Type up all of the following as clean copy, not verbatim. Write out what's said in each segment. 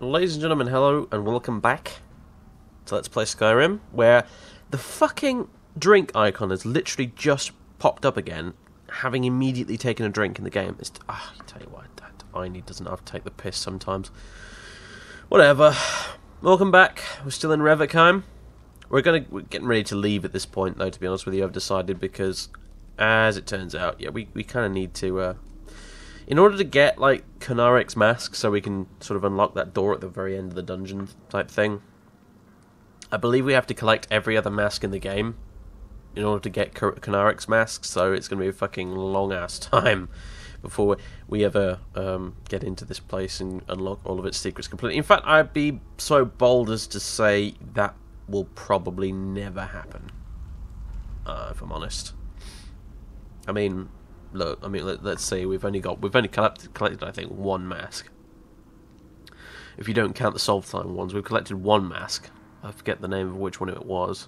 Ladies and gentlemen, hello and welcome back to Let's Play Skyrim, where the fucking drink icon has literally just popped up again, having immediately taken a drink in the game. I tell you what, that Einie doesn't have to take the piss sometimes. Whatever. Welcome back. We're still in Revikheim. We're getting ready to leave at this point, though, to be honest with you, I've decided, because, as it turns out, yeah, we kind of need to, in order to get, like, Kanarek's mask, so we can sort of unlock that door at the very end of the dungeon type thing, I believe we have to collect every other mask in the game in order to get Kanarek's mask, so it's going to be a fucking long-ass time before we ever get into this place and unlock all of its secrets completely. In fact, I'd be so bold as to say that will probably never happen, if I'm honest. I mean, look, let's see, we've only collected I think one mask. If you don't count the solve time ones, we've collected one mask. I forget the name of which one it was.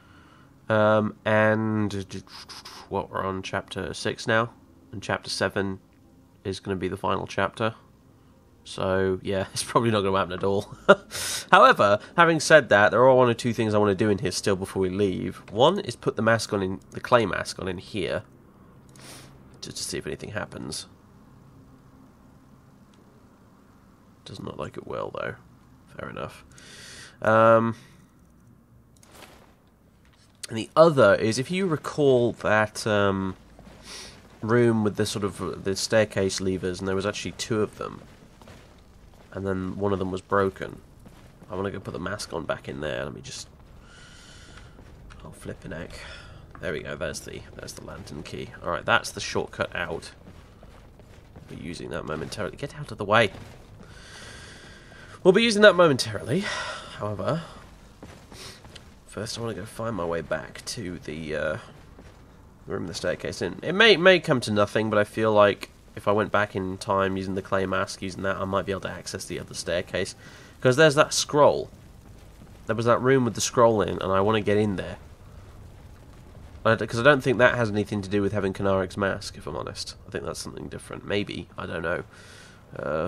And what, we're on chapter 6 now, and chapter 7 is going to be the final chapter. So yeah, it's probably not going to happen at all. However, having said that, there are one or two things I want to do in here still before we leave. One is put the mask on in the clay mask on in here, just to see if anything happens. Does not like it well, though. Fair enough. And the other is, if you recall that room with the sort of the staircase levers, and there was actually two of them, and then one of them was broken. I want to go put the mask on back in there. Let me just... Oh, flippin' heck. There we go, there's the lantern key. Alright, that's the shortcut out. We'll be using that momentarily. Get out of the way! We'll be using that momentarily. However, first I want to go find my way back to the room with the staircase in. It may come to nothing, but I feel like if I went back in time using the clay mask, using that, I might be able to access the other staircase. Because there's that scroll. There was that room with the scroll in, and I want to get in there. Because I don't think that has anything to do with having Kanarek's mask, if I'm honest. I think that's something different. Maybe. I don't know.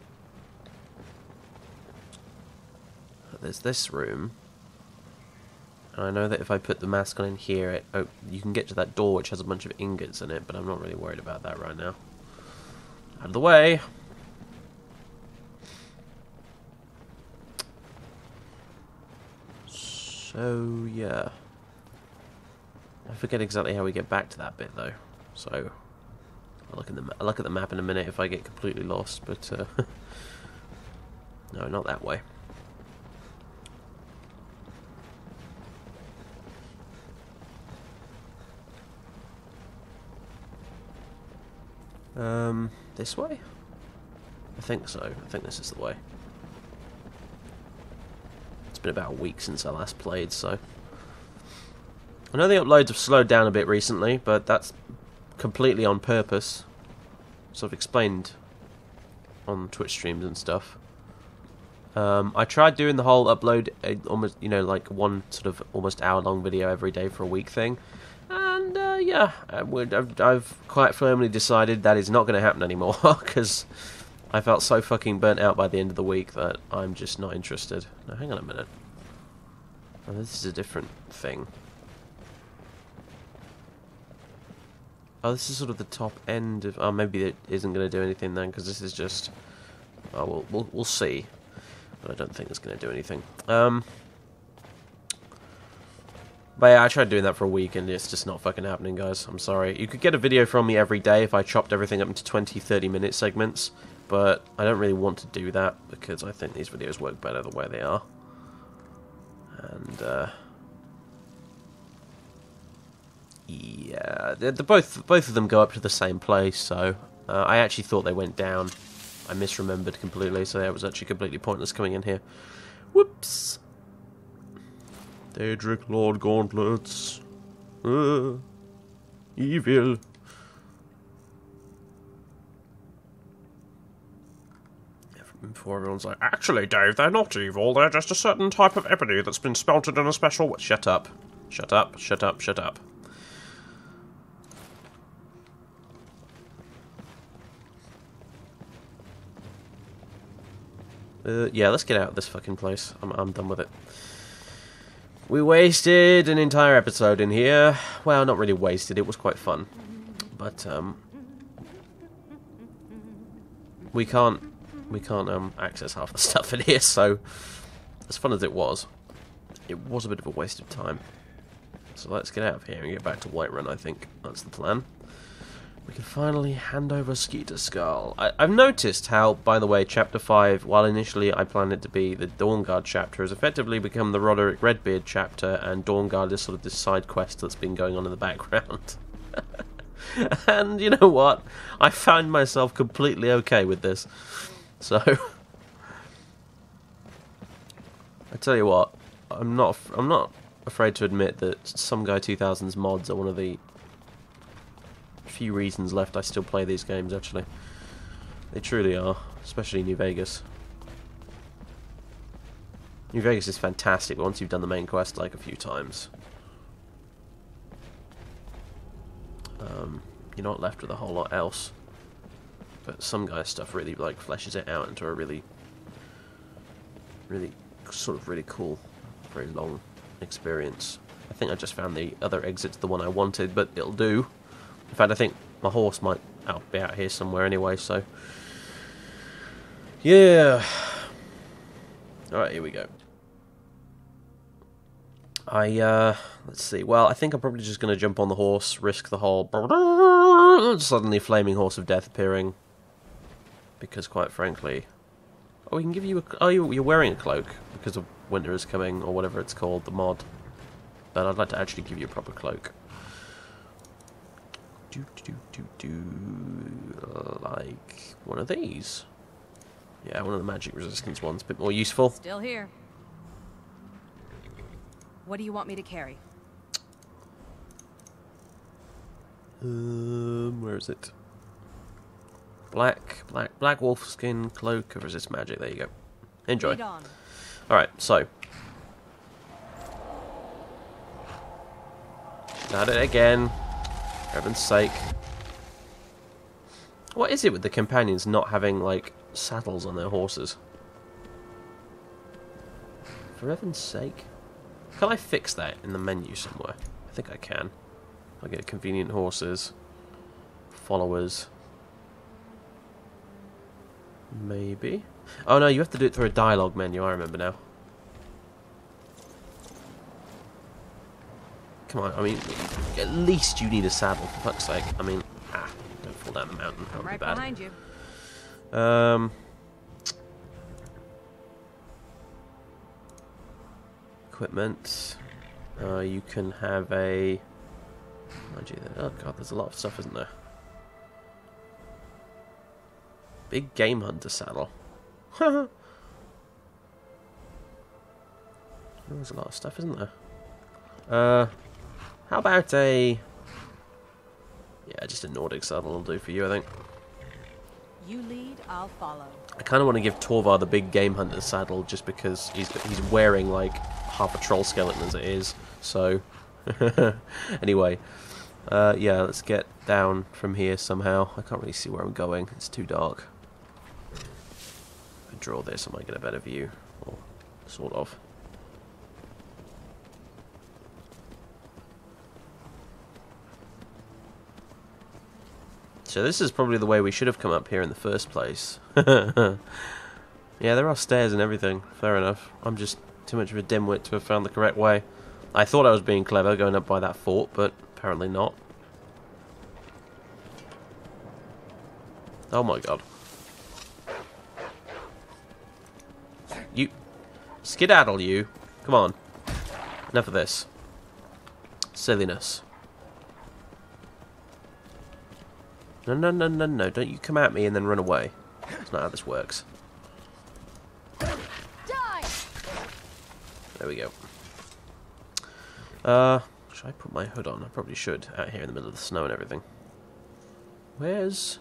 There's this room. And I know that if I put the mask on in here, you can get to that door which has a bunch of ingots in it, but I'm not really worried about that right now. Out of the way! So, yeah. I forget exactly how we get back to that bit, though. So, I'll look at the map in a minute if I get completely lost, but, no, not that way. This way? I think so. I think this is the way. It's been about a week since I last played, so... I know the uploads have slowed down a bit recently, but that's completely on purpose. So I've explained on Twitch streams and stuff. I tried doing the whole upload, almost, you know, like one sort of almost hour-long video every day for a week thing. And, yeah, I've quite firmly decided that is not going to happen anymore, because I felt so fucking burnt out by the end of the week that I'm just not interested. Now, hang on a minute. Oh, this is a different thing. Oh, this is sort of the top end of... Oh, maybe it isn't going to do anything then, because this is just... Oh, we'll see. But I don't think it's going to do anything. But yeah, I tried doing that for a week, and it's just not fucking happening, guys. I'm sorry. You could get a video from me every day if I chopped everything up into 20, 30-minute segments, but I don't really want to do that, because I think these videos work better the way they are. And, yeah, both of them go up to the same place, so I actually thought they went down. I misremembered completely, so it was actually completely pointless coming in here. Whoops! Daedric Lord Gauntlets. Evil. Before everyone's like, actually, Dave, they're not evil. They're just a certain type of ebony that's been smelted in a special way. Shut up. Shut up. Shut up. Shut up. Yeah, let's get out of this fucking place. I'm done with it. We wasted an entire episode in here. Well, not really wasted. It was quite fun. But, we can't access half the stuff in here, so as fun as it was a bit of a waste of time. So let's get out of here and get back to Whiterun, I think. That's the plan. We can finally hand over Skeeter Skull. I've noticed how, by the way, Chapter 5, while initially I planned it to be the Dawnguard chapter, has effectively become the Roderick Redbeard chapter, and Dawnguard is sort of this side quest that's been going on in the background. And you know what? I found myself completely okay with this. So, I tell you what, I'm not afraid to admit that Some Guy 2000's mods are one of the few reasons left I still play these games, actually. They truly are, especially New Vegas. New Vegas is fantastic once you've done the main quest like a few times. You're not left with a whole lot else. But Some Guy stuff really like fleshes it out into a really cool, very long experience. I think I just found the other exit's the one I wanted, but it'll do. In fact, I think my horse might be out here somewhere anyway, so... yeah! Alright, here we go. Let's see. Well, I think I'm probably just going to jump on the horse, risk the whole... suddenly flaming horse of death appearing. Because, quite frankly... oh, we can give you a... oh, you're wearing a cloak because of winter is coming, or whatever it's called, the mod. But I'd like to actually give you a proper cloak. Like one of these. Yeah, one of the magic resistance ones, a bit more useful. Still here. What do you want me to carry? Where is it? Black wolf skin cloak of resist magic. There you go. Enjoy. Alright, so. Not it again. For heaven's sake. What is it with the companions not having, like, saddles on their horses? For heaven's sake. Can I fix that in the menu somewhere? I think I can. I'll get convenient horses. Followers. Maybe. Oh no, you have to do it through a dialogue menu, I remember now. Come on, I mean, at least you need a saddle, for fuck's sake. I mean, don't fall down the mountain, that would be bad. Behind you. Equipment. You can have a... oh god, there's a lot of stuff, isn't there? Big game hunter saddle. There's a lot of stuff, isn't there? How about a... yeah, just a Nordic saddle will do for you, I think. You lead, I'll follow. I kind of want to give Torvar the big game hunter saddle just because he's wearing like half a troll skeleton as it is. So, anyway, yeah, let's get down from here somehow. I can't really see where I'm going. It's too dark. If I draw this, I might get a better view, or sort of. So this is probably the way we should have come up here in the first place. Yeah, there are stairs and everything. Fair enough. I'm just too much of a dimwit to have found the correct way. I thought I was being clever going up by that fort, but apparently not. Oh my god. You... skedaddle, you. Come on. Enough of this. Silliness. No, no, no, no, no. Don't you come at me and then run away. That's not how this works. Die! There we go. Should I put my hood on? I probably should, out here in the middle of the snow and everything. Where's...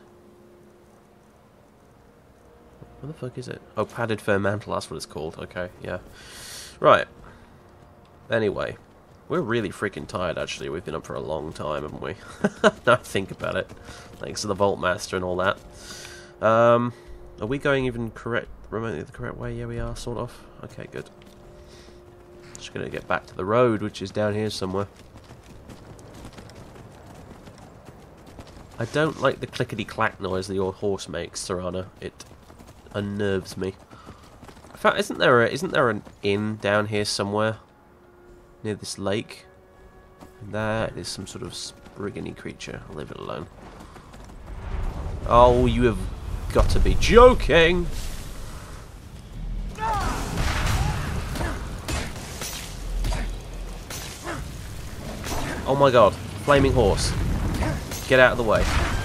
where the fuck is it? Oh, padded fur mantle, that's what it's called. Okay, yeah. Right. Anyway. We're really freaking tired, actually. We've been up for a long time, haven't we? Now I think about it. Thanks to the Vault Master and all that. Are we going even correct? remotely the correct way? Yeah, we are, sort of. Okay, good. Just gonna get back to the road, which is down here somewhere. I don't like the clickety-clack noise that your horse makes, Serana. It unnerves me. In fact, isn't there an inn down here somewhere? Near this lake? And there is some sort of spriggan-y creature. I'll leave it alone. Oh, you have got to be joking! Oh my god. Flaming horse. Get out of the way.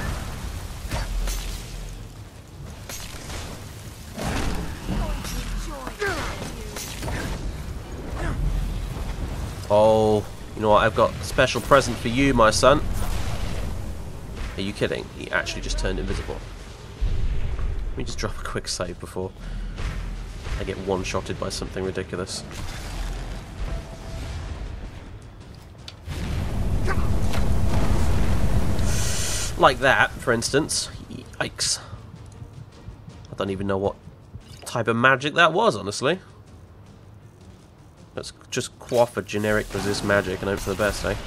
Oh, you know what? I've got a special present for you, my son. Are you kidding? He actually just turned invisible. Let me just drop a quick save before I get one-shotted by something ridiculous. Like that, for instance. Yikes. I don't even know what type of magic that was, honestly. Let's just quaff a generic resist magic and hope for the best, eh?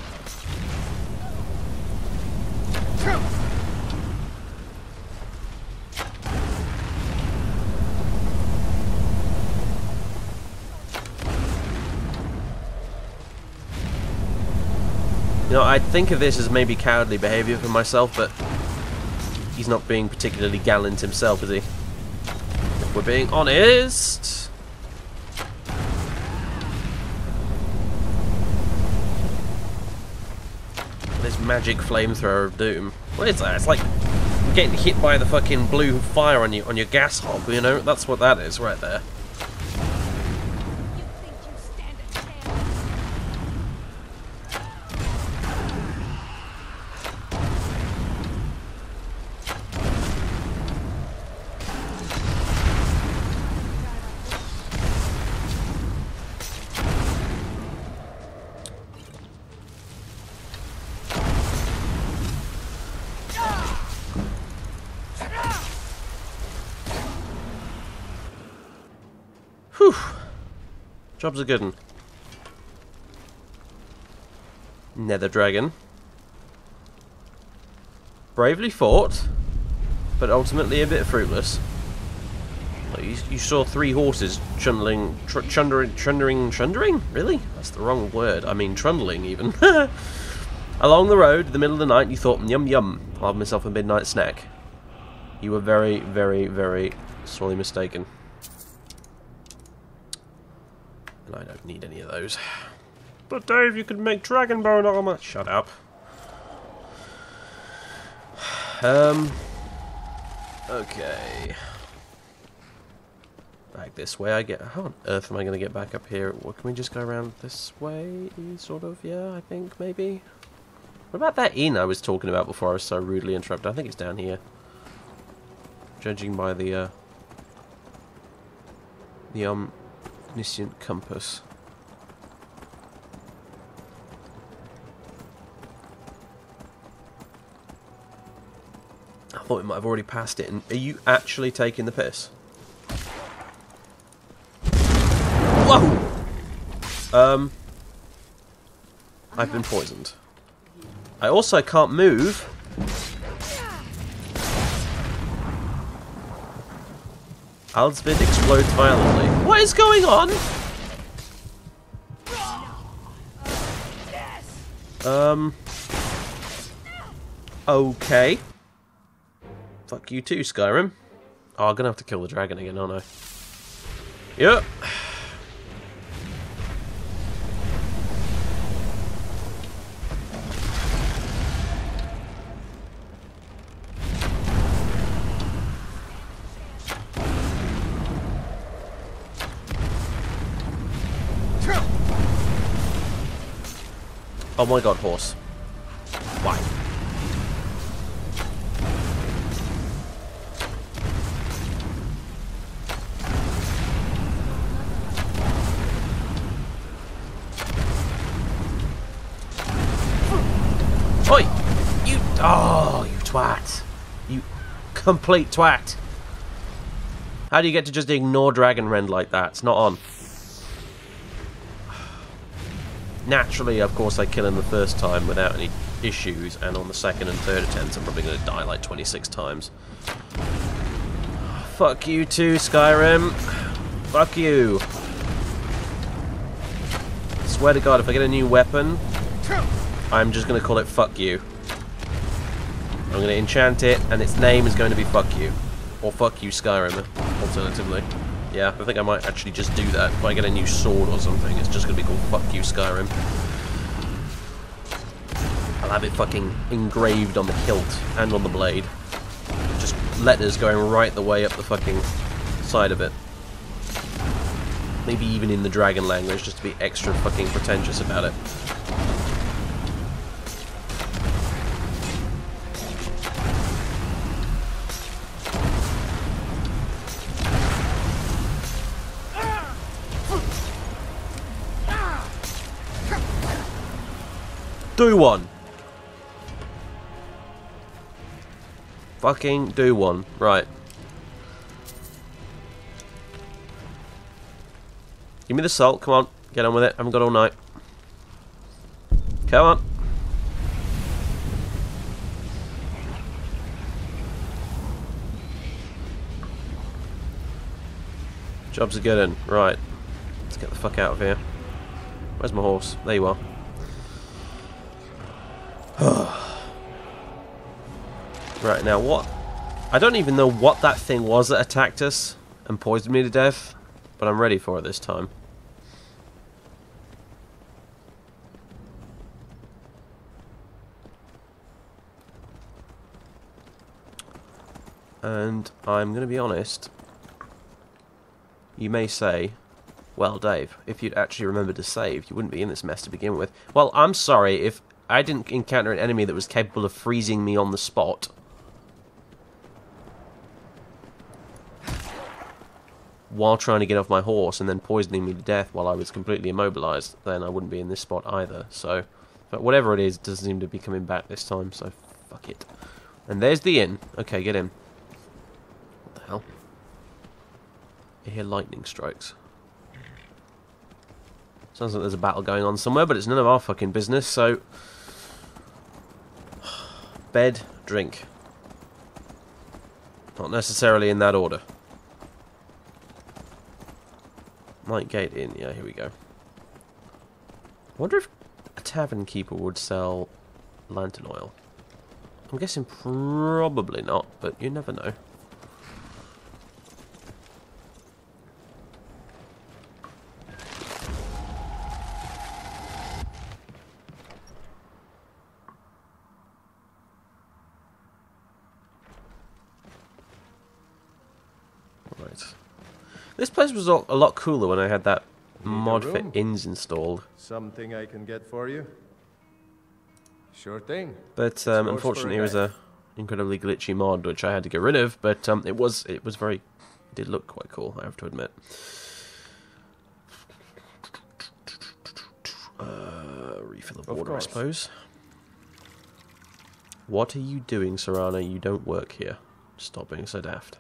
You know, I'd think of this as maybe cowardly behaviour for myself, but he's not being particularly gallant himself, is he? If we're being honest. This magic flamethrower of doom. What is that? It's like getting hit by the fucking blue fire on your gas hob, you know? That's what that is right there. Whew. Job's a good one. Nether Dragon. Bravely fought, but ultimately a bit fruitless. You saw 3 horses chundering? Really? That's the wrong word. I mean trundling, even. Along the road, in the middle of the night, you thought, yum yum, I'll have myself a midnight snack. You were very, very, very sorely mistaken. And I don't need any of those. But Dave, you could make Dragonbone armor. Shut up. Okay. Back this way. How on earth am I going to get back up here? Well, can we just go around this way? Sort of, yeah, I think, maybe. What about that inn I was talking about before I was so rudely interrupted? I think it's down here. Judging by the omniscient compass. I thought we might have already passed it. And are you actually taking the piss? Whoa! I've been poisoned. I also can't move. Aldsvid explodes violently. What is going on? Okay. Fuck you too, Skyrim. Oh, I'm gonna have to kill the dragon again, aren't I? Yep. Oh my god, horse. Why? Oi! You... Oh, you twat. You complete twat. How do you get to just ignore Dragonrend like that? It's not on. Naturally, of course, I kill him the first time without any issues, and on the second and third attempts, I'm probably going to die like 26 times. Fuck you too, Skyrim. Fuck you. I swear to God, if I get a new weapon, I'm just going to call it Fuck You. I'm going to enchant it, and its name is going to be Fuck You. Or Fuck You Skyrim, alternatively. Yeah, I think I might actually just do that. If I get a new sword or something, it's just going to be called Fuck You Skyrim. I'll have it fucking engraved on the hilt and on the blade. Just letters going right the way up the fucking side of it. Maybe even in the dragon language, just to be extra fucking pretentious about it. Do one! Fucking do one. Right. Give me the salt, come on. Get on with it, I haven't got all night. Come on. Job's a good one. Right. Let's get the fuck out of here. Where's my horse? There you are. Right, now what? I don't even know what that thing was that attacked us and poisoned me to death, but I'm ready for it this time. And I'm going to be honest, you may say, well, Dave, if you'd actually remembered to save, you wouldn't be in this mess to begin with. Well, I'm sorry if I didn't encounter an enemy that was capable of freezing me on the spot. While trying to get off my horse and then poisoning me to death while I was completely immobilized, then I wouldn't be in this spot either. So, but whatever it is, it doesn't seem to be coming back this time, so fuck it. And there's the inn. Okay, get in. What the hell? I hear lightning strikes. Sounds like there's a battle going on somewhere, but it's none of our fucking business, so... Bed, drink. Not necessarily in that order. Lightgate Inn, yeah, here we go. I wonder if a tavern keeper would sell lantern oil. I'm guessing probably not, but you never know. Right. This place was a lot cooler when I had that mod for inns installed. Something I can get for you? Sure thing. But unfortunately, it was a incredibly glitchy mod which I had to get rid of. But it did look quite cool, I have to admit. Refill of water, I suppose. What are you doing, Serana? You don't work here. Stop being so daft.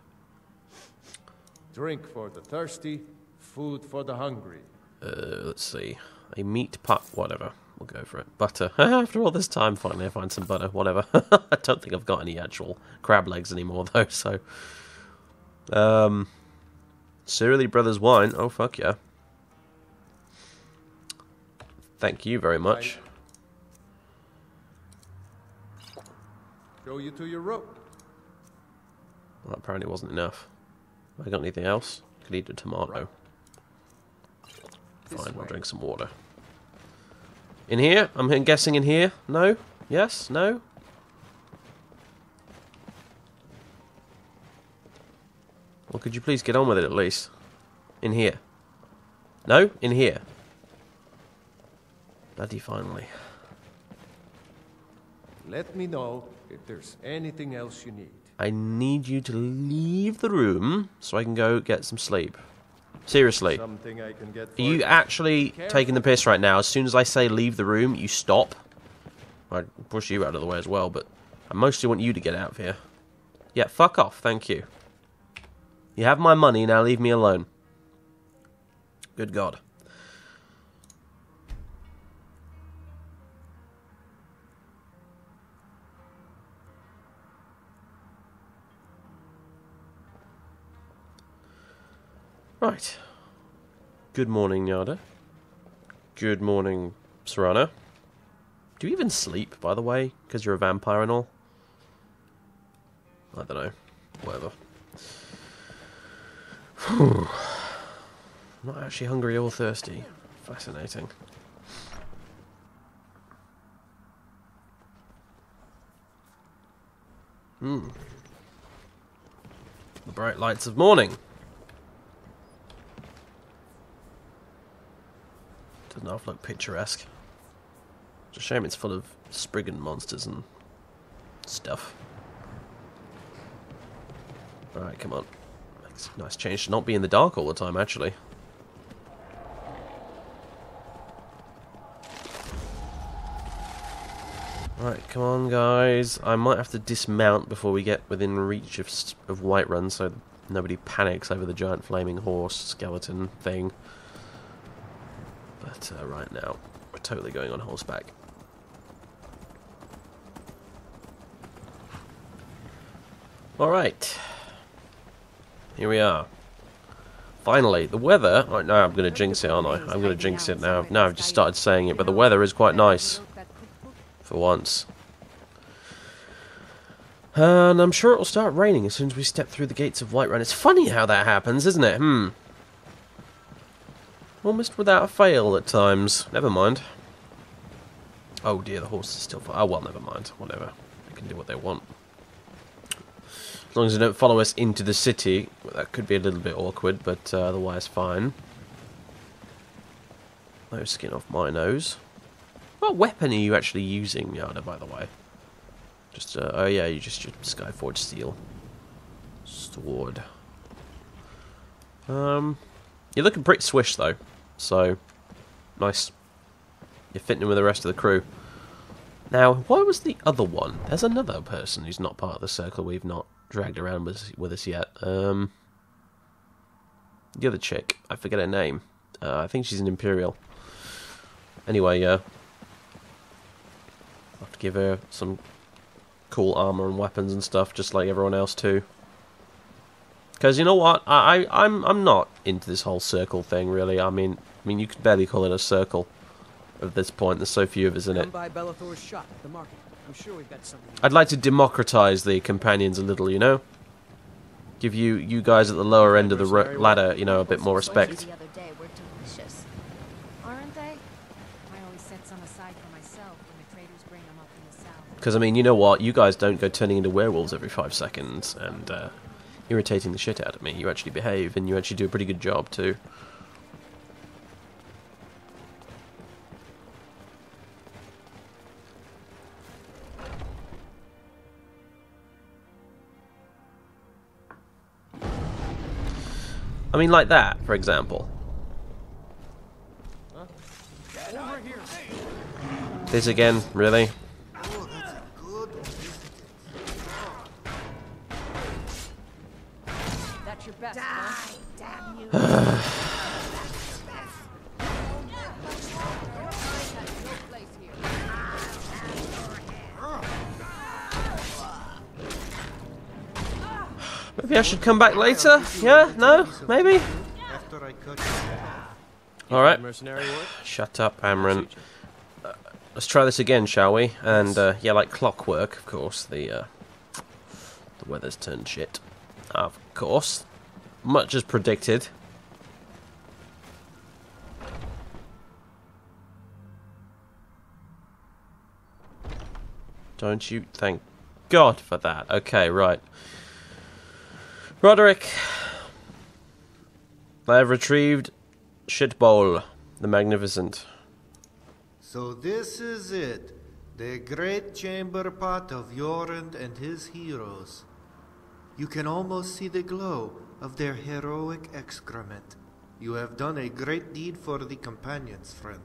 Drink for the thirsty, food for the hungry. Let's see. A meat pot, whatever. We'll go for it. Butter. After all this time, finally I find some butter, whatever. I don't think I've got any actual crab legs anymore, though, so... Surly Brothers wine. Oh, fuck yeah. Thank you very much. Show you to your room. Well, that apparently wasn't enough. Have I got anything else? Could eat a tomato. Fine, we'll drink some water. In here? I'm guessing in here? No? Yes? No? Well, could you please get on with it at least? In here. No? In here. Bloody finally. Let me know if there's anything else you need. I need you to leave the room so I can go get some sleep. Seriously. Something I can get for Are you actually taking the piss right now? As soon as I say leave the room, you stop? I'd push you out of the way as well, but I mostly want you to get out of here. Yeah, fuck off, thank you. You have my money, now leave me alone. Good God. Right. Good morning, Nyada. Good morning, Serrano. Do you even sleep, by the way? Because you're a vampire and all? I don't know. Whatever. I'm not actually hungry or thirsty. Fascinating. The bright lights of morning. Doesn't half look picturesque. It's a shame it's full of Spriggan monsters and stuff. Alright, come on. It's a nice change to not be in the dark all the time, actually. Alright, come on, guys. I might have to dismount before we get within reach of Whiterun, so nobody panics over the giant flaming horse skeleton thing. But right now, we're totally going on horseback. Alright. Here we are. Finally, the weather... Right now I'm going to jinx it, aren't I? I'm going to jinx it now. Now I've just started saying it, but the weather is quite nice. For once. And I'm sure it'll start raining as soon as we step through the gates of Whiterun. It's funny how that happens, isn't it? Almost without a fail at times. Never mind. Oh dear, the horse is still... Oh well, never mind. Whatever. They can do what they want. As long as they don't follow us into the city. Well, that could be a little bit awkward, but otherwise fine. No skin off my nose. What weapon are you actually using, Nyada, by the way? Just, oh yeah, you just your Skyforge steel. Sword. You're looking pretty swish, though. So, nice. You're fitting in with the rest of the crew. Now, why was the other one? There's another person who's not part of the circle we've not dragged around with us yet. The other chick. I forget her name. I think she's an Imperial. Anyway, I'll have to give her some cool armor and weapons and stuff, just like everyone else too. Because you know what, I'm not into this whole circle thing really. I mean you could barely call it a circle at this point. There's so few of us in it. By Bellathor's shop at the market. I'm sure we've got something. I'd like to democratize the companions a little, you know. Give you guys at the lower end of the ladder, you know, a bit more respect. The other day were delicious, aren't they? I always set some aside for myself when the traders bring them up in the south. Because I mean, you know what? You guys don't go turning into werewolves every 5 seconds and irritating the shit out of me. You actually behave, and you actually do a pretty good job too. I mean, like that, for example. This again, really? That's your best. Damn you. Maybe I should come back later? Yeah? No? Maybe? Alright. Shut up, Amran. Let's try this again, shall we? And, yeah, like clockwork, of course, the weather's turned shit. Of course. Much as predicted. Don't you thank God for that. Okay, right. Roderick, I have retrieved Shitbowl, the Magnificent. So this is it, the great chamber pot of Jorund and his heroes. You can almost see the glow of their heroic excrement. You have done a great deed for the companions, friend.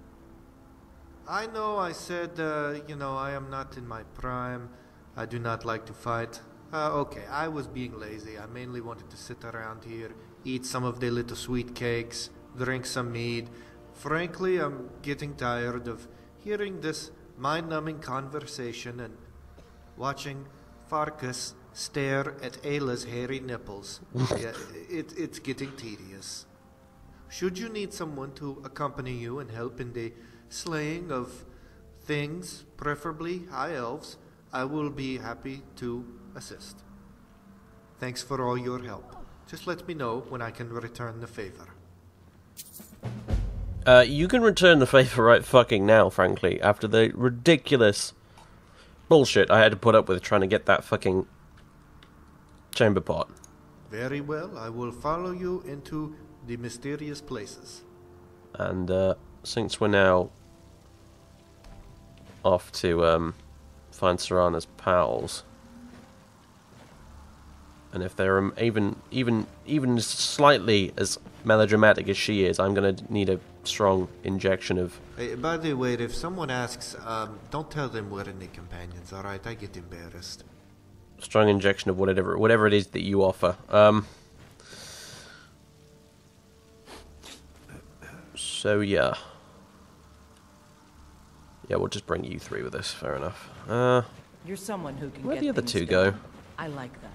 I know I said, I am not in my prime. I do not like to fight. Okay, I was being lazy. I mainly wanted to sit around here, eat some of the little sweet cakes, drink some mead. Frankly, I'm getting tired of hearing this mind-numbing conversation and watching Farkas stare at Ayla's hairy nipples. Yeah, it's getting tedious. Should you need someone to accompany you and help in the slaying of things, preferably high elves, I will be happy to assist. Thanks for all your help. Just let me know when I can return the favor. You can return the favor right fucking now, frankly, after the ridiculous bullshit I had to put up with trying to get that fucking chamber pot. Very well, I will follow you into the mysterious places. And since we're now off to find Serana's pals, and if they're even slightly as melodramatic as she is, I'm gonna need a strong injection of... Hey, by the way, if someone asks, don't tell them we're any companions, alright? I get embarrassed. Strong injection of whatever it is that you offer. So yeah. Yeah, we'll just bring you three with us, fair enough. You're someone who can Where'd get the other things two done. go? I like that.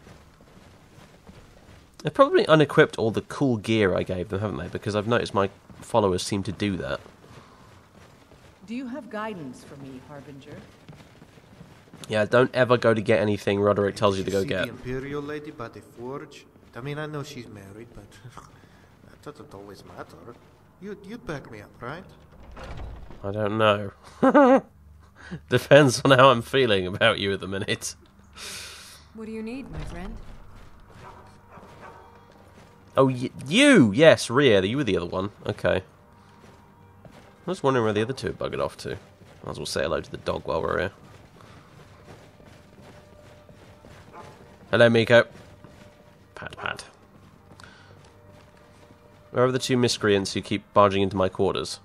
They've probably unequipped all the cool gear I gave them, haven't they? Because I've noticed my followers seem to do that. Do you have guidance for me, Harbinger? Yeah, don't ever go to get anything Roderick tells you to go Did get. the Imperial lady by the forge? I mean, I know she's married, but that doesn't always matter. You'd back me up, right? I don't know. Depends on how I'm feeling about you at the minute. What do you need, my friend? Oh, you! Yes, Rhea, you were the other one. Okay. I was wondering where the other two had buggered off to. Might as well say hello to the dog while we're here. Hello, Miko. Pat, pat. Where are the two miscreants who keep barging into my quarters?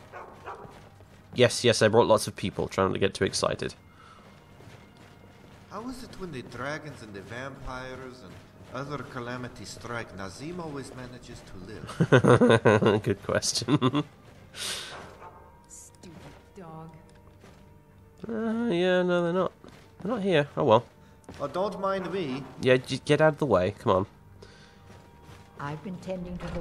Yes, I brought lots of people, trying not to get too excited. How is it when the dragons and the vampires and other calamities strike, Nazim always manages to live? Good question. Stupid dog. Yeah, no, they're not. They're not here. Oh well. Oh, don't mind me. Yeah, just get out of the way. Come on. I've been tending to the...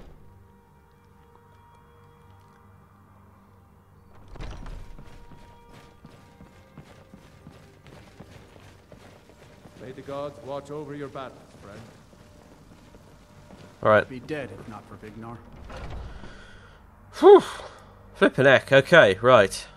May the gods watch over your battles, friend. Alright. Be dead if not for Vignar. Whew. Flippin' heck. Okay, right.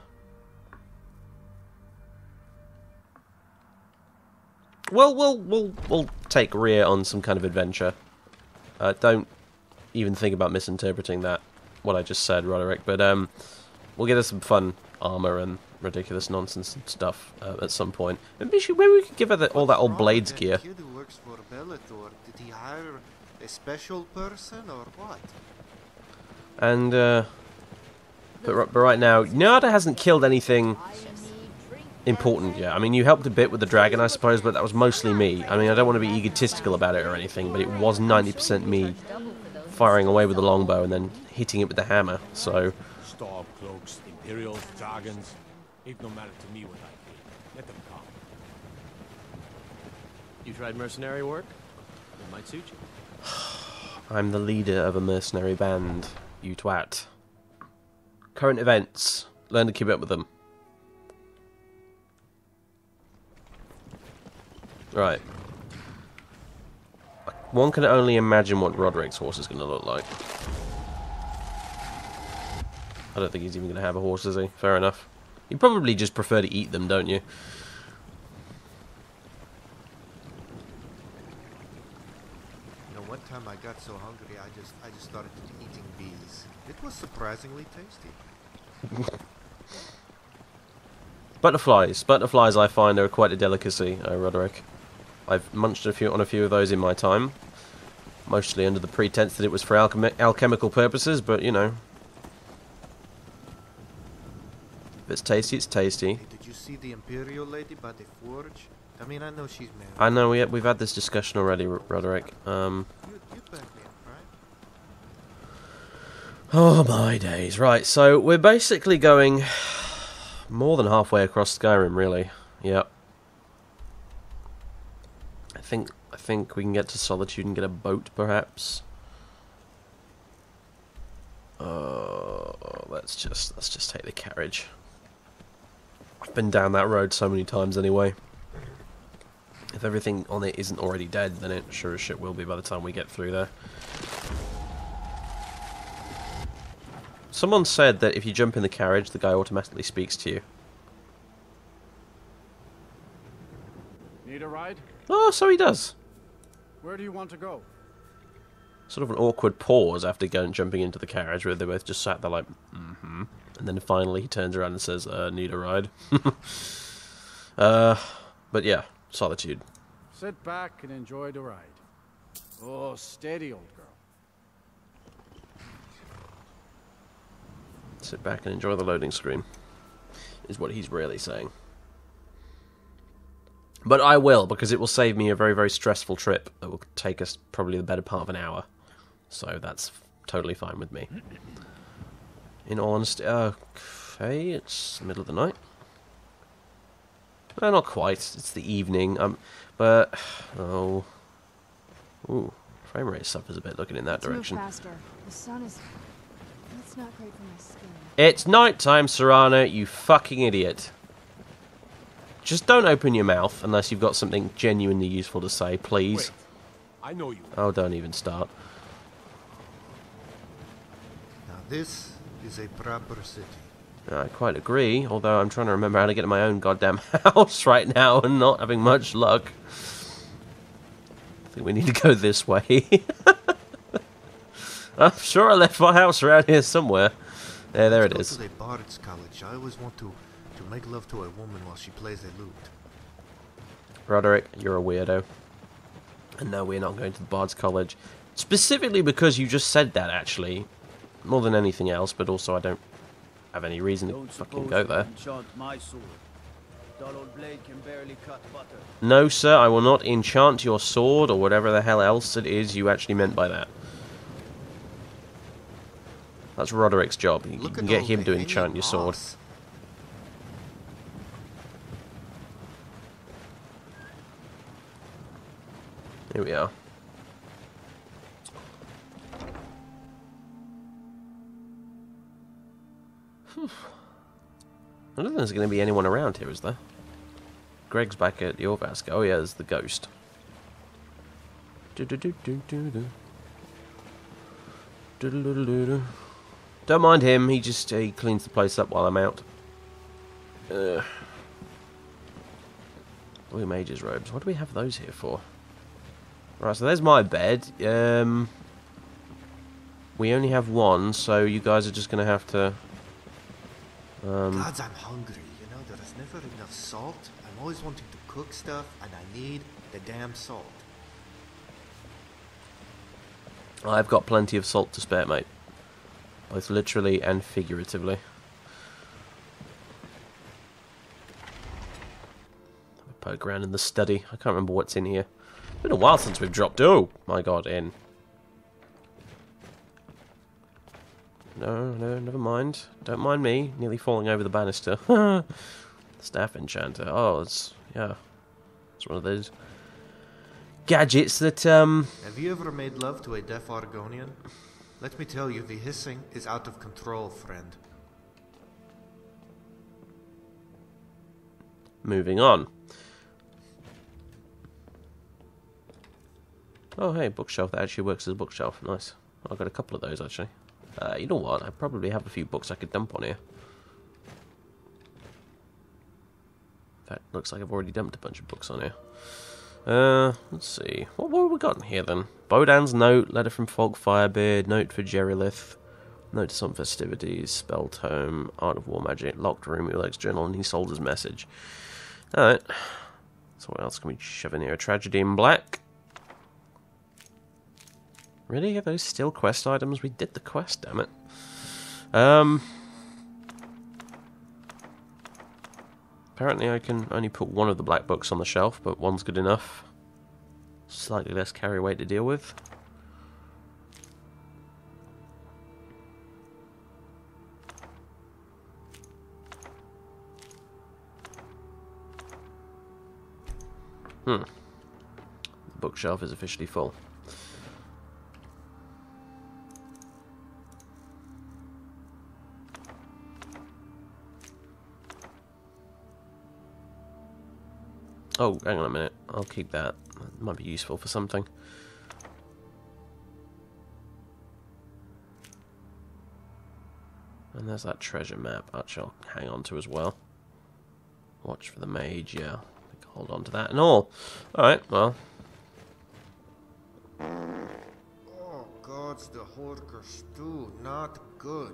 Well, we'll take Rhea on some kind of adventure. Don't even think about misinterpreting that, what I just said, Roderick. But we'll get us some fun armor and ridiculous nonsense and stuff at some point. Maybe we could give her all that old Blades gear. Kid who works for Bellator, did he hire a special person or what? And but right now, Nada hasn't killed anything important yet. I mean, you helped a bit with the dragon, I suppose, but that was mostly me. I mean, I don't want to be egotistical about it or anything, but it was 90% me firing away with the longbow and then hitting it with the hammer. So Storm cloaks, Imperials, dragons. It no matter to me what I feel. Let them come. You tried mercenary work? It might suit you. I'm the leader of a mercenary band, you twat. Current events. Learn to keep up with them. Right. One can only imagine what Roderick's horse is going to look like. I don't think he's even going to have a horse, is he? Fair enough. You probably just prefer to eat them, don't you? You know, one time I got so hungry, I just started eating bees. It was surprisingly tasty. Butterflies I find are quite a delicacy, Roderick. I've munched on a few of those in my time. Mostly under the pretense that it was for alchemical purposes, but you know. If it's tasty, it's tasty. Hey, did you see the Imperial lady by the forge? I mean, I know she's married. I know we've had this discussion already, Roderick. You back me up, right? Oh my days. Right, so we're basically going more than halfway across Skyrim, really. Yep. I think we can get to Solitude and get a boat, perhaps. Let's just take the carriage. I've been down that road so many times anyway. If everything on it isn't already dead, then it sure as shit will be by the time we get through there. Someone said that if you jump in the carriage, the guy automatically speaks to you. Need a ride? Oh, so he does. Where do you want to go? Sort of an awkward pause after jumping into the carriage where they both just sat there like, mm-hmm. And then finally he turns around and says, need a ride. But yeah, Solitude. Sit back and enjoy the ride. Oh, steady, old girl. Sit back and enjoy the loading screen, is what he's really saying. But I will, because it will save me a very, very stressful trip that will take us probably the better part of an hour. So that's totally fine with me. In all honesty, okay, it's the middle of the night. Well, not quite, it's the evening, but, oh, ooh, frame rate suffers a bit looking in that Let's direction. move faster. The sun is... That's not great for my skin. It's nighttime, Serana, you fucking idiot. Just don't open your mouth unless you've got something genuinely useful to say, please. Wait, I know you. Oh, don't even start. Now this is a proper city. I quite agree, although I'm trying to remember how to get to my own goddamn house right now and not having much luck. I think we need to go this way. I'm sure I left my house around here somewhere. There it Let's is. go to the Bard's College. I always want to make love to a woman while she plays the lute. Roderick, you're a weirdo. And no, we're not going to the Bard's College. Specifically because you just said that, actually. More than anything else, but also I don't have any reason to fucking go there. No, sir, I will not enchant your sword, or whatever the hell else it is you actually meant by that. That's Roderick's job. You can get him to enchant your sword. Here we are. I don't think there's going to be anyone around here, is there? Greg's back at Jorvask. Oh yeah, there's the ghost. Don't mind him, he cleans the place up while I'm out. Blue mage's robes. What do we have those here for? Right, so there's my bed. We only have one, so you guys are just going to have to... Gods, I'm hungry. You know, there is never enough salt. I'm always wanting to cook stuff, and I need the damn salt. I've got plenty of salt to spare, mate. Both literally and figuratively. Poke around in the study. I can't remember what's in here. It's been a while since we've dropped. Oh, my god, in. No, never mind. Don't mind me. Nearly falling over the banister. Staff enchanter. Oh, it's one of those gadgets that, Have you ever made love to a deaf Argonian? Let me tell you, the hissing is out of control, friend. Moving on. Oh, hey, bookshelf that actually works as a bookshelf. Nice. I've got a couple of those, actually. You know what? I probably have a few books I could dump on here. In fact, looks like I've already dumped a bunch of books on here. Let's see. What have we got in here, then? Bodan's note, letter from Folk Firebeard, note for Jerrilith, note to some festivities, spell tome, art of war magic, locked room, Uleg's journal, and Isolde's message. Alright. So what else can we shove in here? A tragedy in black. Really? Are those still quest items? We did the quest, damn it. apparently I can only put one of the black books on the shelf, but one's good enough. Slightly less carry weight to deal with. The bookshelf is officially full. Oh, hang on a minute. I'll keep that. That might be useful for something. And there's that treasure map, which I'll hang on to as well. Watch for the mage, yeah. I think I'll hold on to that and all. Alright, well. Oh, gods, the Horker stew, not good.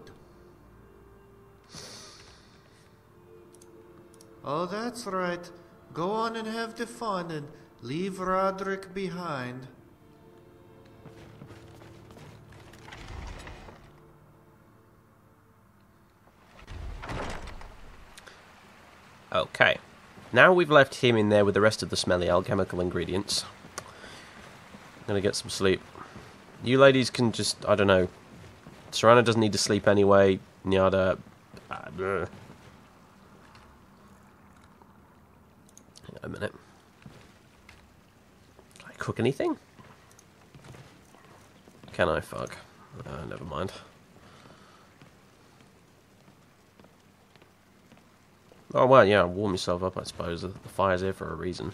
Oh, that's right. Go on and have the fun and leave Roderick behind. Okay. Now we've left him in there with the rest of the smelly alchemical ingredients. I'm gonna get some sleep. You ladies can just, I don't know. Serana doesn't need to sleep anyway. Nyada. A minute. Can I cook anything? Can I? Fuck. Never mind. Oh, well, yeah, warm yourself up, I suppose. The fire's here for a reason.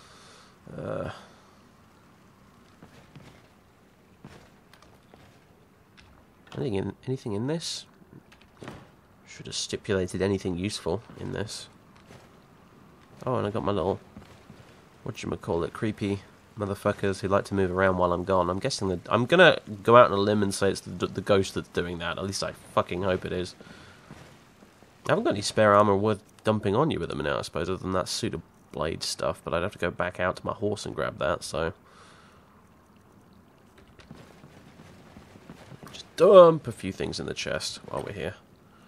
Anything in this? Should have stipulated anything useful in this. Oh, and I got my little, whatchamacallit, creepy motherfuckers who like to move around while I'm gone. I'm guessing that I'm gonna go out on a limb and say it's the ghost that's doing that. At least I fucking hope it is. I haven't got any spare armor worth dumping on you with them now, I suppose, other than that suit of blade stuff, but I'd have to go back out to my horse and grab that, so... Just dump a few things in the chest while we're here.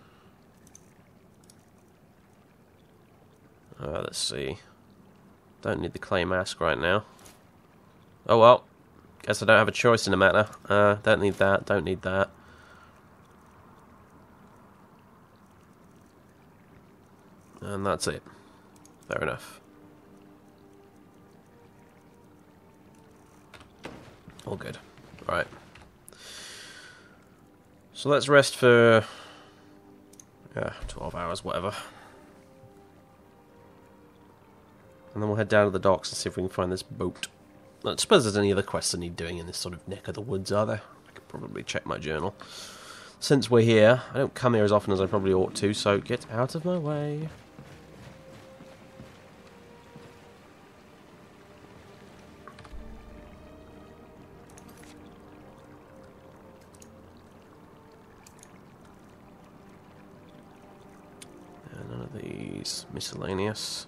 Let's see. Don't need the clay mask right now. Oh well. Guess I don't have a choice in the matter. Don't need that, don't need that. And that's it. Fair enough. All good. Right. So let's rest for... 12 hours, whatever. And then we'll head down to the docks and see if we can find this boat. I suppose there's any other quests I need doing in this sort of neck of the woods, are there? I could probably check my journal. Since we're here, I don't come here as often as I probably ought to, so get out of my way. And none of these miscellaneous.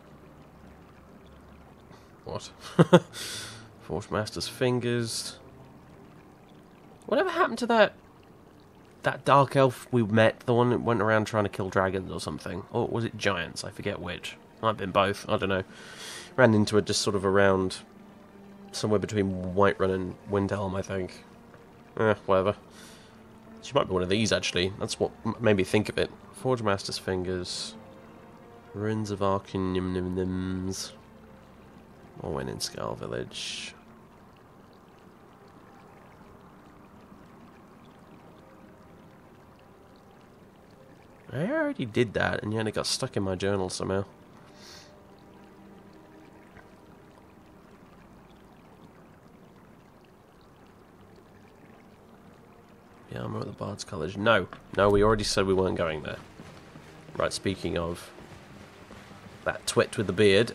What? Forge Master's fingers. Whatever happened to that dark elf we met? The one that went around trying to kill dragons or something? Or was it giants? I forget which. Might have been both. I don't know. Ran into it just sort of around somewhere between Whiterun and Windhelm, I think. Whatever. She might be one of these, actually. That's what made me think of it. Forge Master's fingers. Ruins of Arcanimnims. Morwen in Skull Village. I already did that, and yet it got stuck in my journal somehow. Yeah, I'm at the Bard's College. No, we already said we weren't going there. Right, speaking of that twit with the beard,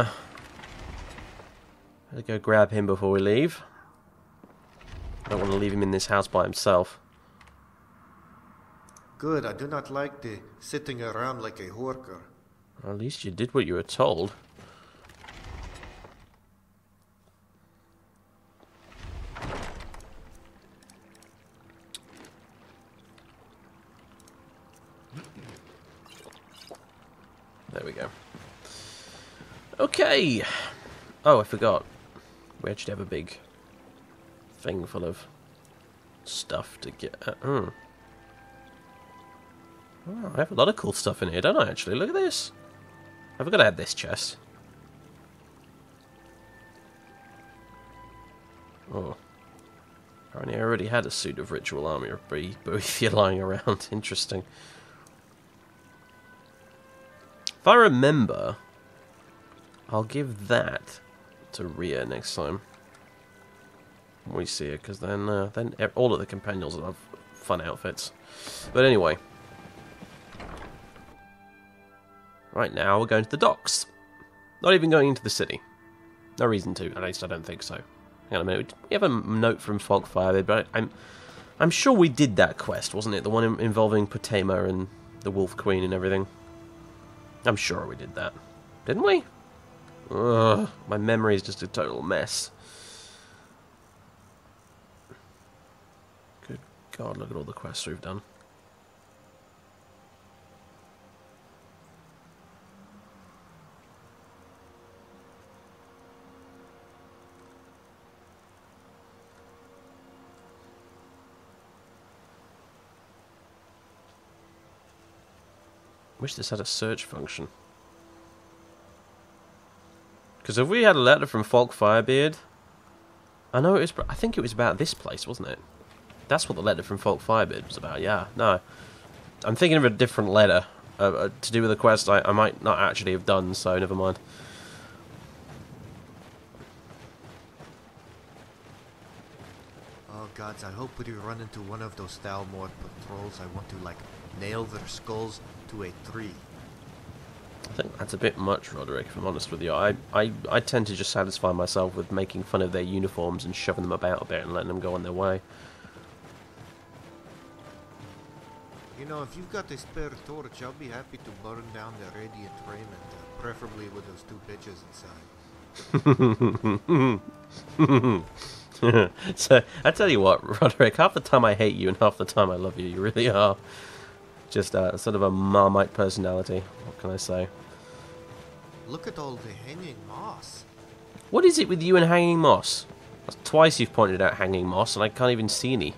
I'll go grab him before we leave. I don't want to leave him in this house by himself. Good, I do not like the sitting around like a Horker. Well, at least you did what you were told. There we we go. Okay. Oh, I forgot. We actually have a big thing full of stuff to get. Oh, I have a lot of cool stuff in here, don't I, actually? Look at this. I forgot I had this chest. Oh. Apparently I already had a suit of ritual armor, but you're lying around. Interesting. If I remember, I'll give that to Rhea next time when we see her, because then all of the companions will have fun outfits. But anyway, right now we're going to the docks. Not even going into the city. No reason to. At least I don't think so. Hang on a minute. We have a note from Falk Firebeard, but I'm sure we did that quest, wasn't it? The one involving Potema and the Wolf Queen and everything. I'm sure we did that. Didn't we? Ugh, my memory is just a total mess. Good God, look at all the quests we've done. Wish this had a search function. Because if we had a letter from Falk Firebeard, I think it was about this place, wasn't it? That's what the letter from Falk Firebeard was about. Yeah, no, I'm thinking of a different letter to do with a quest I might not actually have done. So never mind. Oh gods, I hope when you run into one of those Thalmor patrols, I want to like nail their skulls to a tree. I think that's a bit much, Roderick, if I'm honest with you. I tend to just satisfy myself with making fun of their uniforms and shoving them about a bit and letting them go on their way. You know, if you've got a spare torch, I'll be happy to burn down the Radiant Raiment, preferably with those two bitches inside. So, I tell you what, Roderick, half the time I hate you and half the time I love you. You really are. Just sort of a Marmite personality. What can I say? Look at all the hanging moss. What is it with you and hanging moss? That's twice you've pointed out hanging moss and I can't even see any.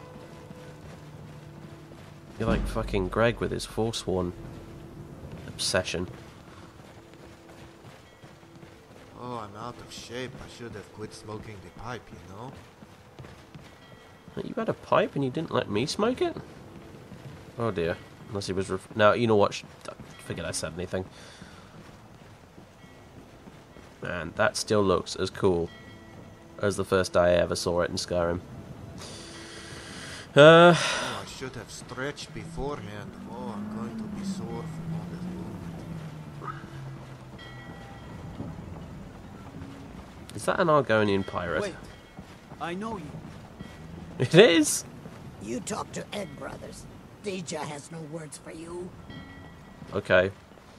You're like fucking Greg with his Forsworn obsession. Oh, I'm out of shape. I should have quit smoking the pipe, you know? You had a pipe and you didn't let me smoke it? Oh dear. Unless he was no, you know what? Forget I said anything. Man, that still looks as cool as the first day I ever saw it in Skyrim. Oh, I should have stretched beforehand. Oh, I'm going to be sore from all this movement. Is that an Argonian pirate? Wait, I know you. It is! You talk to Egg Brothers. Deja has no words for you. Okay.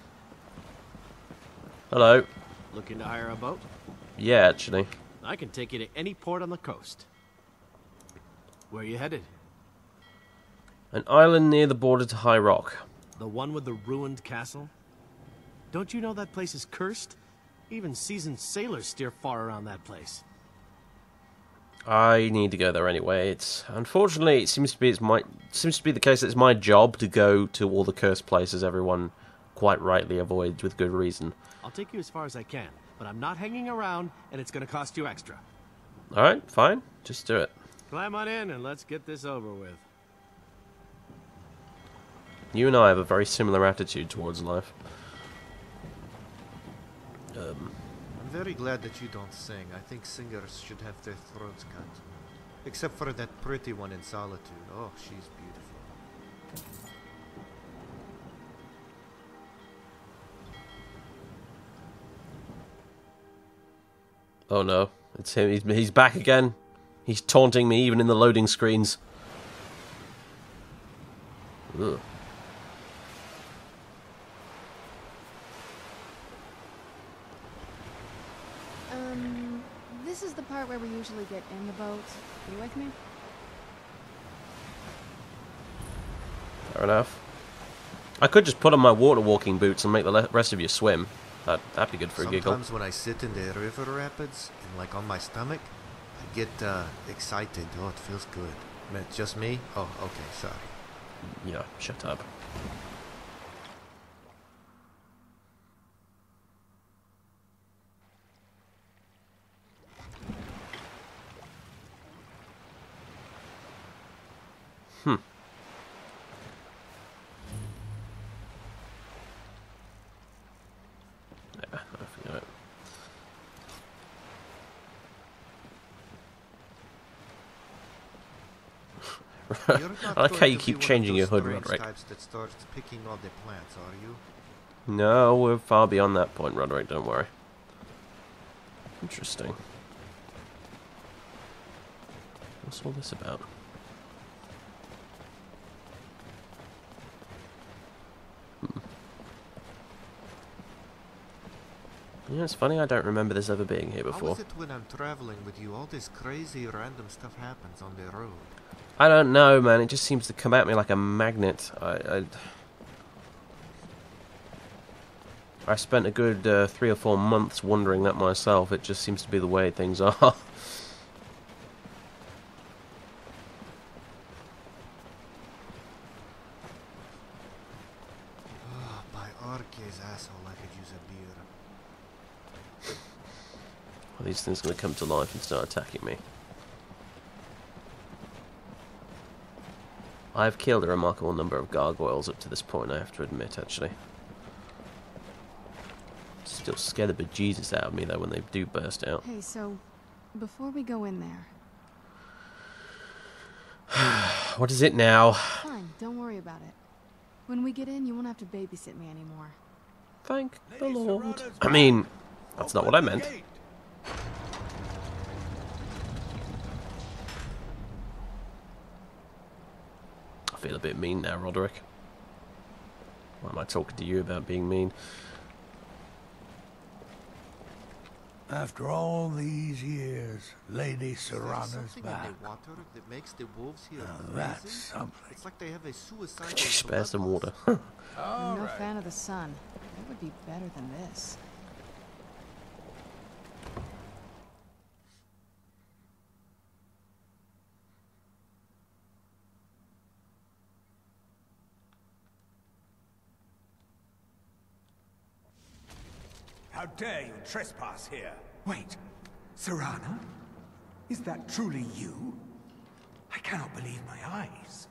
Hello. Looking to hire a boat? Yeah, actually. I can take you to any port on the coast. Where are you headed? An island near the border to High Rock. The one with the ruined castle? Don't you know that place is cursed? Even seasoned sailors steer far around that place. I need to go there anyway. Unfortunately, it seems to be the case that it's my job to go to all the cursed places everyone quite rightly avoids with good reason. I'll take you as far as I can, but I'm not hanging around, and it's going to cost you extra. All right, fine. Just do it. Climb on in and let's get this over with. You and I have a very similar attitude towards life. I'm very glad that you don't sing. I think singers should have their throats cut. Except for that pretty one in Solitude. Oh, she's beautiful. Oh no, it's him. He's back again. He's taunting me even in the loading screens. Ugh. This is the part where we usually get in the boat. Are you with me? Fair enough. I could just put on my water walking boots and make the rest of you swim. That'd be good for a giggle. Sometimes when I sit in the river rapids and like on my stomach, I get excited. Oh, it feels good. Just me? Oh, okay, sorry. Yeah, shut up. Yeah, I forget it. I like how you keep changing your hood, Roderick. That starts picking all the plants, are you? No, we're far beyond that point, Roderick, don't worry. Interesting. What's all this about? Yeah, it's funny, I don't remember this ever being here before. How is it when I'm traveling with you, all this crazy random stuff happens on the road? I don't know, man. It just seems to come at me like a magnet. I spent a good 3 or 4 months wondering that myself. It just seems to be the way things are. Oh, by Arce's asshole, I could use a beer. Well, these things are going to come to life and start attacking me. I've killed a remarkable number of gargoyles up to this point, I have to admit, actually. Still scare the bejesus out of me, though, when they do burst out. Hey, so, before we go in there... What is it now? Fine, don't worry about it. When we get in, you won't have to babysit me anymore. Thank the Lord. I mean, that's not what I meant. I feel a bit mean now, Roderick. Why am I talking to you about being mean? After all these years, Lady Serana's Something back. in the water that makes the wolves here Now that's crazy? something. It's like they have a suicidal Could you spare some water? I'm no fan of the sun. It would be better than this. How dare you trespass here? Wait, Serana? Is that truly you? I cannot believe my eyes.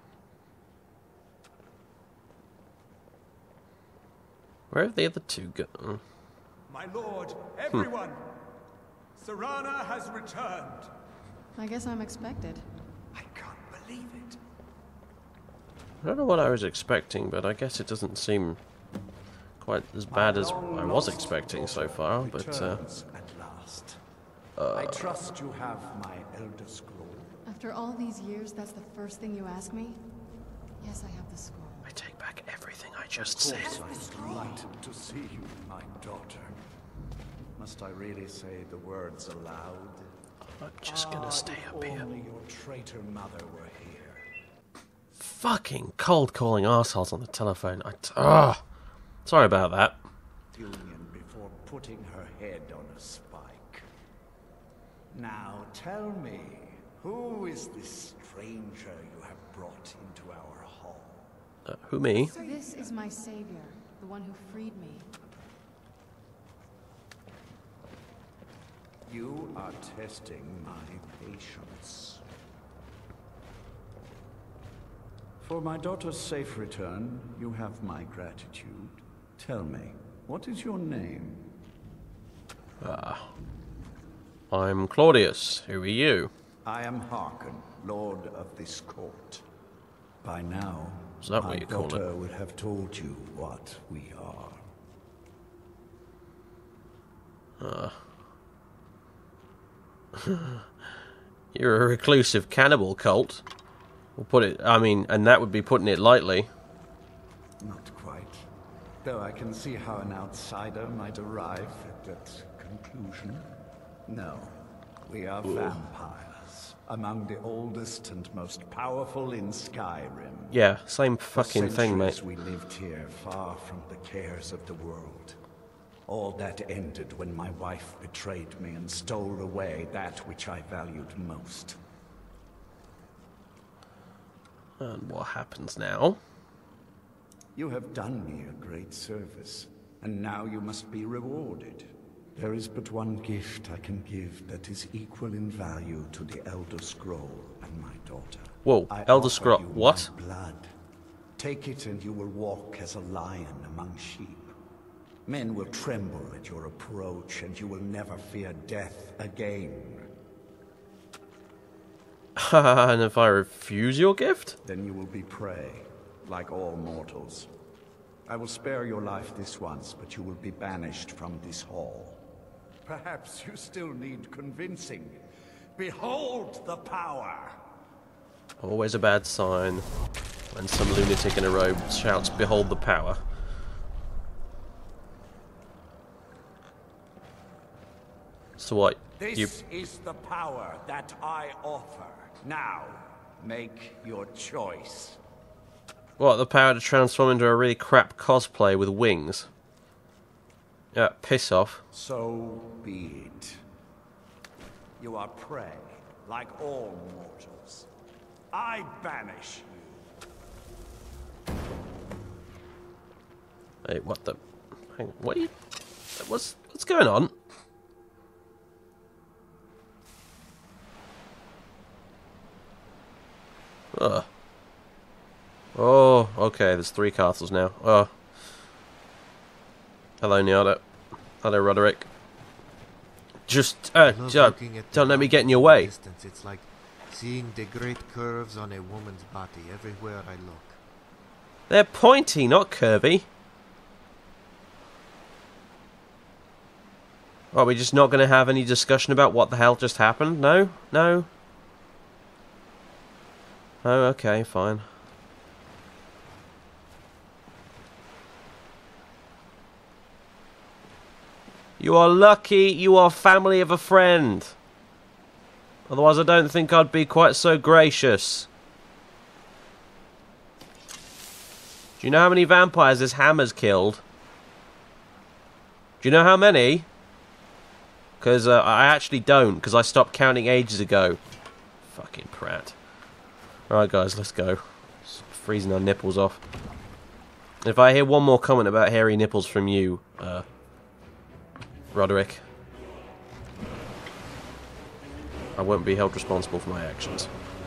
Where have the other two gone? My lord, everyone! Serana has returned! I guess I'm expected. I can't believe it. I don't know what I was expecting, but I guess it doesn't seem quite as bad as I was expecting so far, but Returns at last. I trust you have my Elder Scroll. After all these years, that's the first thing you ask me? Yes, I have the scroll. I take back everything I just said. I'm delighted to see you, my daughter. Must I really say the words aloud? I'm just gonna stay up here. If only your traitor mother were here. Fucking cold calling assholes on the telephone. Sorry about that. Union before putting her head on a spike. Now tell me, who is this stranger you have brought into our hall? Who, me? This is my savior, the one who freed me. You are testing my patience. For my daughter's safe return, you have my gratitude. Tell me, what is your name? I'm Claudius. Who are you? I am Harkon, Lord of this court. By now, Is that my what you call it? daughter would have told you what we are. You're a reclusive cannibal cult. We'll put it, I mean, and that would be putting it lightly. Not quite. Though I can see how an outsider might arrive at that conclusion. No. We are vampires, among the oldest and most powerful in Skyrim. Yeah, same fucking thing, mate. We lived here, far from the cares of the world. All that ended when my wife betrayed me and stole away that which I valued most. And what happens now? You have done me a great service, and now you must be rewarded. There is but one gift I can give that is equal in value to the Elder Scroll and my daughter. Whoa, Elder Scroll, what? My blood. Take it and you will walk as a lion among sheep. Men will tremble at your approach, and you will never fear death again. And if I refuse your gift? Then you will be prey, like all mortals. I will spare your life this once, but you will be banished from this hall. Perhaps you still need convincing. Behold the power! Always a bad sign when some lunatic in a robe shouts, "Behold the power." So what? This is the power that I offer. Now, make your choice. What, the power to transform into a really crap cosplay with wings? Yeah, piss off. So be it. You are prey, like all mortals. I banish you. Hey, what the? Hang on, what are you? What's going on? Ugh. Oh, okay, there's 3 castles now. Oh. Hello, Nyada. Hello, Roderick. Just, don't let me get in your way. Distance. It's like seeing the great curves on a woman's body everywhere I look. They're pointy, not curvy. Are we just not going to have any discussion about what the hell just happened? No? No? Oh, okay, fine. You are lucky you are family of a friend. Otherwise I don't think I'd be quite so gracious. Do you know how many vampires this hammer's killed? Do you know how many? Because I actually don't, because I stopped counting ages ago. Fucking prat. Alright guys, let's go. Just freezing our nipples off. If I hear one more comment about hairy nipples from you, Roderick, I won't be held responsible for my actions.